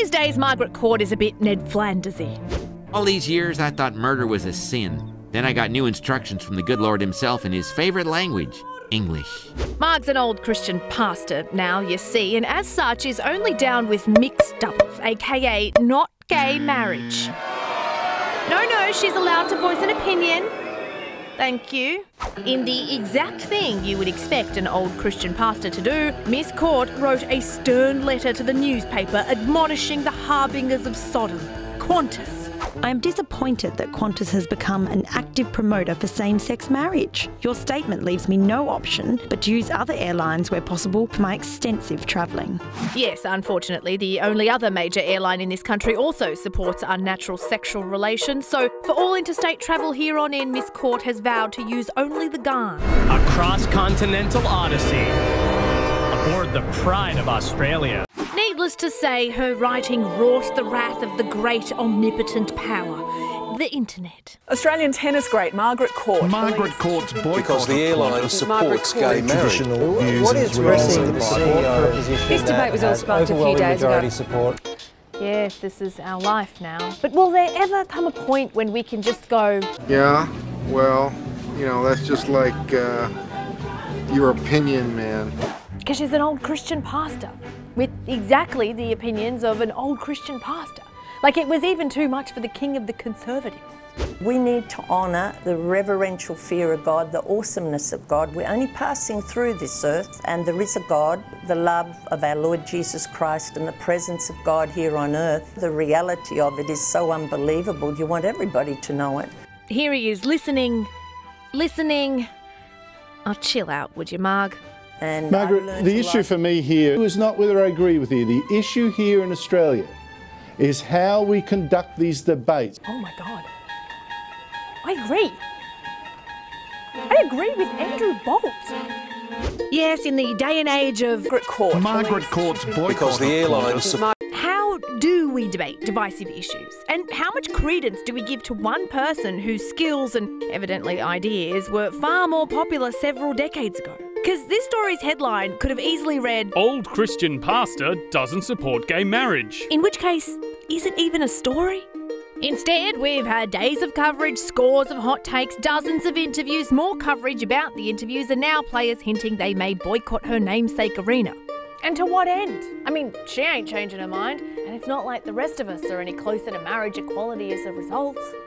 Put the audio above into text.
These days, Margaret Court is a bit Ned Flandersy. All these years, I thought murder was a sin. Then I got new instructions from the good Lord himself in his favourite language, English. Marg's an old Christian pastor now, you see, and as such is only down with mixed doubles, aka not gay marriage. No, she's allowed to voice an opinion. Thank you. In the exact thing you would expect an old Christian pastor to do, Miss Court wrote a stern letter to the newspaper admonishing the harbingers of Sodom, Qantas. I am disappointed that Qantas has become an active promoter for same-sex marriage. Your statement leaves me no option but to use other airlines where possible for my extensive travelling. Yes, unfortunately, the only other major airline in this country also supports unnatural sexual relations, so for all interstate travel here on in, Miss Court has vowed to use only the Garn. A cross-continental odyssey aboard the Pride of Australia. Needless to say, her writing wrought the wrath of the great omnipotent power, the internet. Australian tennis great Margaret Court. Margaret Court's boycott because the airline supports gay marriage. What is risking the support for a position This debate was all sparked a few days ago. Support. Yes, this is our life now. But will there ever come a point when we can just go... Yeah, well, you know, that's just like your opinion, man. Because she's an old Christian pastor, with exactly the opinions of an old Christian pastor. Like it was even too much for the king of the conservatives. We need to honour the reverential fear of God, the awesomeness of God. We're only passing through this earth and there is a God, the love of our Lord Jesus Christ and the presence of God here on earth. The reality of it is so unbelievable. You want everybody to know it. Here he is listening. Oh, chill out, would you, Marg? And Margaret, the issue for me here is not whether I agree with you. The issue here in Australia is how we conduct these debates. Oh my God. I agree with Andrew Bolt. Yes, in the day and age of Margaret Court. Margaret Court's boycott. Because the airline how do we debate divisive issues? And how much credence do we give to one person whose skills and evidently ideas were far more popular several decades ago? Because this story's headline could have easily read, Old Christian pastor doesn't support gay marriage. in which case, is it even a story? Instead, we've had days of coverage, scores of hot takes, dozens of interviews, more coverage about the interviews, and now players hinting they may boycott her namesake arena. And to what end? I mean, she ain't changing her mind, and it's not like the rest of us are any closer to marriage equality as a result.